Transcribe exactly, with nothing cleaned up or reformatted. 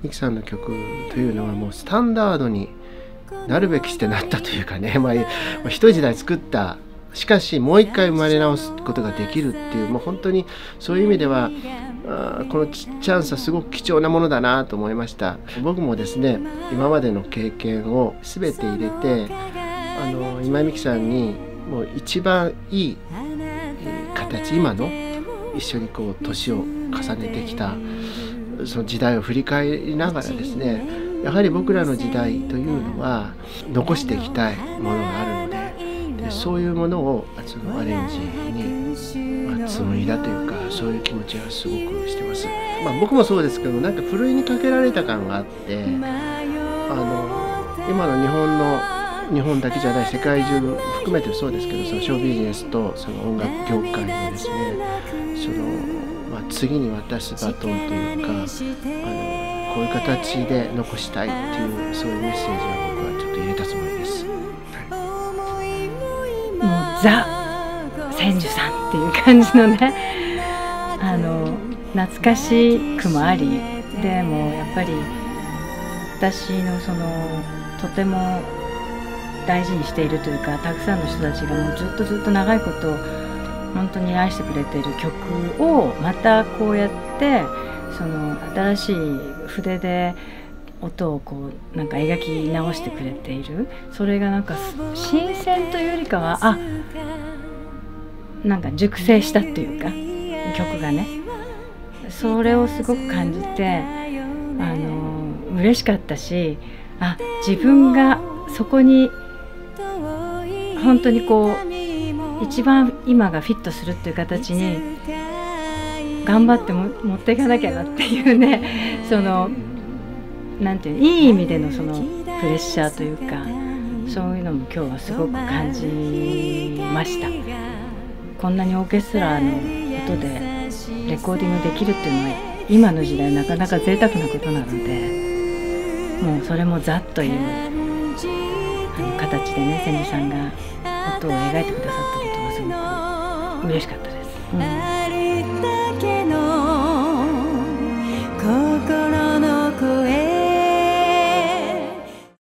ミキさんの曲というのはもうスタンダードになるべきしてなったというかね、まあ、一時代作った、しかしもう一回生まれ直すことができるっていう、もう本当にそういう意味ではあこのチャンスはすごく貴重なものだなと思いました。僕もですね、今までの経験を全て入れて、あの今井美樹さんにもう一番いい形、今の一緒にこう年を重ねてきたその時代を振り返りながらですね、やはり僕らの時代というのは残していきたいものがあるので、でそういうものをそのアレンジに、まあ、紡いだというか、そういう気持ちはすごくしてます。まあ、僕もそうですけど、なんかふるいにかけられた感があって、あの今の日本の日本だけじゃない世界中含めてそうですけど、そのショービジネスとその音楽業界のですね、その、まあ、次に渡すバトンというか、あのこういう形で残したいっていう、そういうメッセージを僕はちょっと入れたつもりです。 もうザ千住さんっていう感じのね、あの懐かしくもあり、でもやっぱり私のそのとても大事にしているというか、たくさんの人たちがもうずっとずっと長いこと本当に愛してくれている曲をまたこうやってその新しい筆で音をこうなんか描き直してくれている、それがなんか新鮮というよりかは、あなんか熟成したっていうか、曲がね、それをすごく感じて、あの嬉しかったし、あ自分がそこに本当にこう一番今がフィットするっていう形に頑張っても持っていかなきゃなっていうね、そのなんていういい意味でのそのプレッシャーというか、そういうのも今日はすごく感じました。こんなにオーケストラの音でレコーディングできるっていうのは今の時代なかなか贅沢なことなので、もうそれもざっというあの形でね、千住さんが音を描いてくださったことがすごく嬉しかったです。うん